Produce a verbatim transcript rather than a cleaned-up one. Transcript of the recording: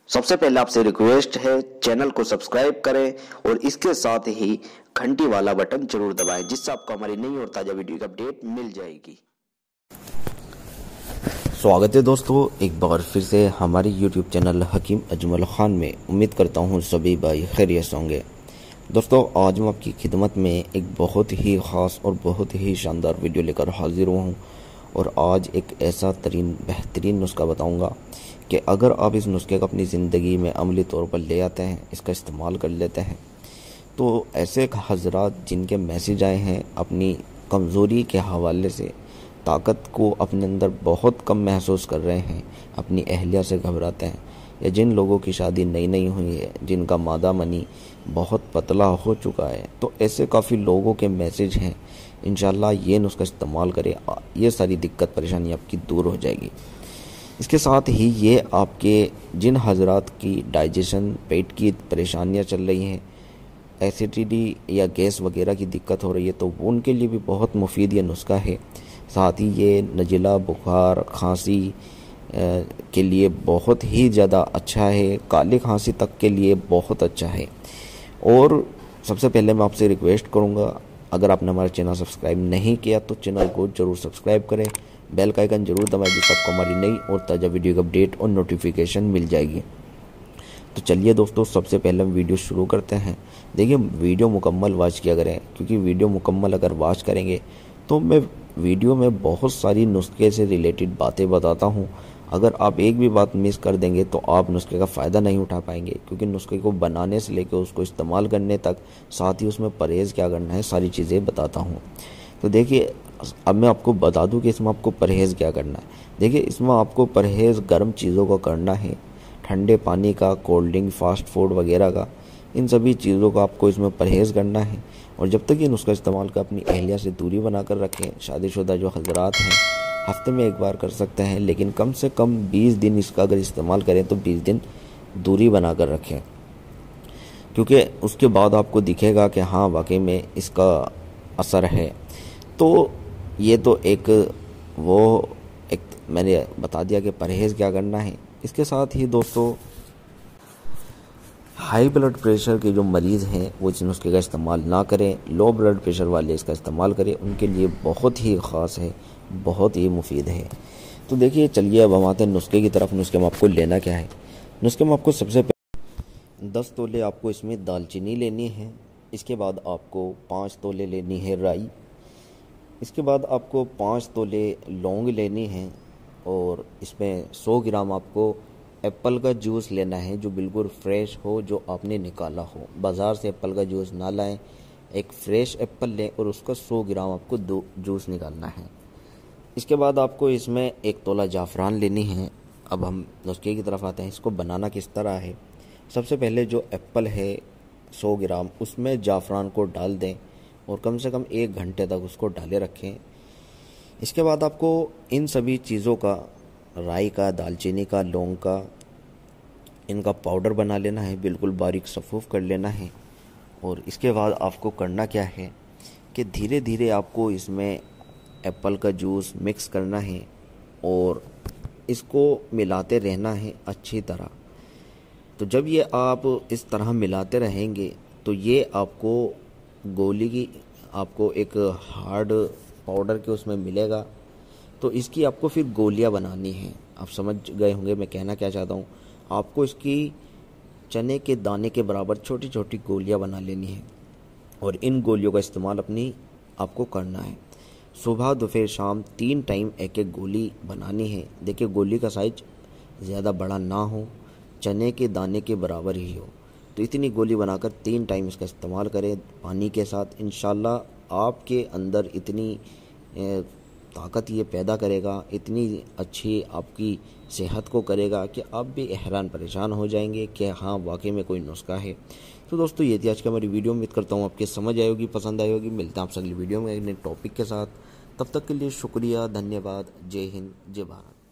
सबसे पहले आपसे रिक्वेस्ट है, चैनल को सब्सक्राइब करें और इसके साथ ही घंटी वाला बटन जरूर दबाएं, जिससे आपको हमारी नई और ताज़ा वीडियो की अपडेट मिल जाएगी। स्वागत है दोस्तों एक बार फिर से हमारे यूट्यूब चैनल हकीम अजमल खान में। उम्मीद करता हूँ सभी भाई खैरियत होंगे। दोस्तों आज मैं आपकी खिदमत में एक बहुत ही ख़ास और बहुत ही शानदार वीडियो लेकर हाजिर हुआ हूँ और आज एक ऐसा तरीन बेहतरीन नुस्खा बताऊँगा कि अगर आप इस नुस्खे को अपनी ज़िंदगी में अमली तौर पर ले आते हैं, इसका इस्तेमाल कर लेते हैं, तो ऐसे हजरात जिनके मैसेज आए हैं अपनी कमज़ोरी के हवाले से, ताकत को अपने अंदर बहुत कम महसूस कर रहे हैं, अपनी अहलिया से घबराते हैं, या जिन लोगों की शादी नई नई हुई है, जिनका मादा मनी बहुत पतला हो चुका है, तो ऐसे काफ़ी लोगों के मैसेज हैं। इंशाल्लाह ये नुस्खा इस्तेमाल करें, ये सारी दिक्कत परेशानी आपकी दूर हो जाएगी। इसके साथ ही ये आपके जिन हजरात की डाइजेशन पेट की परेशानियां चल रही हैं, एसिडिटी या गैस वगैरह की दिक्कत हो रही है, तो उनके लिए भी बहुत मुफीद ये नुस्खा है। साथ ही ये नज़ला, बुखार, खांसी के लिए बहुत ही ज़्यादा अच्छा है, काली खांसी तक के लिए बहुत अच्छा है। और सबसे पहले मैं आपसे रिक्वेस्ट करूँगा, अगर आपने हमारा चैनल सब्सक्राइब नहीं किया तो चैनल को ज़रूर सब्सक्राइब करें, बेल का आइकन जरूर दबाएं, जिससे आपको हमारी नई और ताज़ा वीडियो की अपडेट और नोटिफिकेशन मिल जाएगी। तो चलिए दोस्तों सबसे पहले हम वीडियो शुरू करते हैं। देखिए वीडियो मुकम्मल वॉच किया करें, क्योंकि वीडियो मुकम्मल अगर वॉच करेंगे तो मैं वीडियो में बहुत सारी नुस्खे से रिलेटेड बातें बताता हूँ। अगर आप एक भी बात मिस कर देंगे तो आप नुस्खे का फ़ायदा नहीं उठा पाएंगे, क्योंकि नुस्खे को बनाने से लेकर उसको इस्तेमाल करने तक, साथ ही उसमें परहेज़ क्या करना है, सारी चीज़ें बताता हूँ। तो देखिए अब मैं आपको बता दूं कि इसमें आपको परहेज़ क्या करना है। देखिए इसमें आपको परहेज़ गर्म चीज़ों का करना है, ठंडे पानी का, कोल्ड ड्रिंक, फास्ट फूड वगैरह का, इन सभी चीज़ों का आपको इसमें परहेज़ करना है। और जब तक ये नुस्खा इस्तेमाल कर अपनी अहलिया से दूरी बनाकर रखें। शादीशुदा जो हजरात हैं हफ्ते में एक बार कर सकते हैं, लेकिन कम से कम बीस दिन इसका अगर इस्तेमाल करें तो बीस दिन दूरी बनाकर रखें, क्योंकि उसके बाद आपको दिखेगा कि हाँ वाकई में इसका असर है। तो ये तो एक वो एक मैंने बता दिया कि परहेज़ क्या करना है। इसके साथ ही दोस्तों हाई ब्लड प्रेशर के जो मरीज़ हैं वो इस नुस्खे का इस्तेमाल ना करें, लो ब्लड प्रेशर वाले इसका इस्तेमाल करें, उनके लिए बहुत ही ख़ास है, बहुत ही मुफीद है। तो देखिए चलिए अब हम आते हैं नुस्खे की तरफ। नुस्खे में आपको लेना क्या है। नुस्खे में आपको सबसे पहले दस तोले आपको इसमें दालचीनी लेनी है। इसके बाद आपको पाँच तोले लेनी है राई। इसके बाद आपको पाँच तोले लौंग लेनी है और इसमें सौ ग्राम आपको एप्पल का जूस लेना है, जो बिल्कुल फ्रेश हो, जो आपने निकाला हो। बाज़ार से एप्पल का जूस ना लाएं, एक फ़्रेश एप्पल लें और उसका सौ ग्राम आपको दो जूस निकालना है। इसके बाद आपको इसमें एक तोला जाफ़रान लेनी है। अब हम नुस्खे की तरफ आते हैं। इसको बनाना किस तरह है। सबसे पहले जो एप्पल है सौ ग्राम, उसमें जाफ़रान को डाल दें और कम से कम एक घंटे तक उसको डाले रखें। इसके बाद आपको इन सभी चीज़ों का, राई का, दालचीनी का, लौंग का, इनका पाउडर बना लेना है, बिल्कुल बारीक सफ़ूफ़ कर लेना है। और इसके बाद आपको करना क्या है कि धीरे धीरे आपको इसमें एप्पल का जूस मिक्स करना है और इसको मिलाते रहना है अच्छी तरह। तो जब ये आप इस तरह मिलाते रहेंगे तो ये आपको गोली की, आपको एक हार्ड पाउडर के उसमें मिलेगा। तो इसकी आपको फिर गोलियां बनानी हैं। आप समझ गए होंगे मैं कहना क्या चाहता हूँ। आपको इसकी चने के दाने के बराबर छोटी छोटी गोलियां बना लेनी है और इन गोलियों का इस्तेमाल अपनी आपको करना है। सुबह दोपहर शाम तीन टाइम एक एक गोली बनानी है। देखिए गोली का साइज ज़्यादा बड़ा ना हो, चने के दाने के बराबर ही हो। तो इतनी गोली बनाकर तीन टाइम इसका इस्तेमाल करें पानी के साथ। इंशाल्लाह आपके अंदर इतनी ताकत ये पैदा करेगा, इतनी अच्छी आपकी सेहत को करेगा कि आप भी हैरान परेशान हो जाएंगे कि हाँ वाकई में कोई नुस्खा है। तो दोस्तों ये थी आज की हमारी वीडियो। उम्मीद करता हूँ आपके समझ आई होगी, पसंद आई होगी। मिलते हैं आपसे अगली वीडियो में एक नए टॉपिक के साथ। तब तक के लिए शुक्रिया, धन्यवाद। जय हिंद, जय भारत।